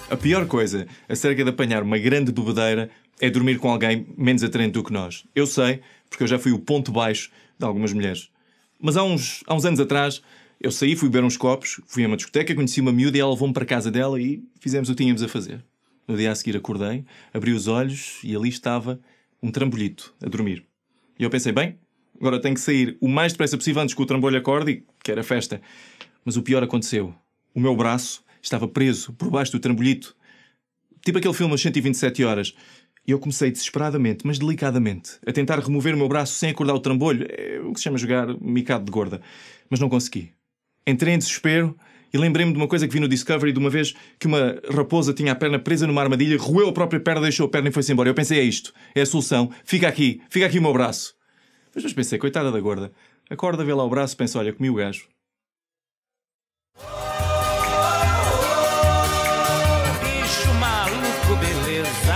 A pior coisa acerca de apanhar uma grande bebedeira é dormir com alguém menos atraente do que nós. Eu sei, porque eu já fui o ponto baixo de algumas mulheres. Mas há uns anos atrás, eu saí, fui beber uns copos, fui a uma discoteca, conheci uma miúda e ela levou-me para a casa dela e fizemos o que tínhamos a fazer. No dia a seguir acordei, abri os olhos e ali estava um trambolhito a dormir. E eu pensei, bem, agora tenho que sair o mais depressa possível antes que o trambolho acorde e que era festa. Mas o pior aconteceu. O meu braço estava preso por baixo do trambolhito. Tipo aquele filme As 127 Horas. E eu comecei desesperadamente, mas delicadamente, a tentar remover o meu braço sem acordar o trambolho. É o que se chama jogar micado de gorda. Mas não consegui. Entrei em desespero e lembrei-me de uma coisa que vi no Discovery, de uma vez que uma raposa tinha a perna presa numa armadilha, roeu a própria perna, deixou a perna e foi-se embora. Eu pensei, é isto, é a solução. Fica aqui o meu braço. Mas pensei, coitada da gorda. Acorda, vê lá o braço, pensa, olha, comi o gajo. Bicho maluco, beleza.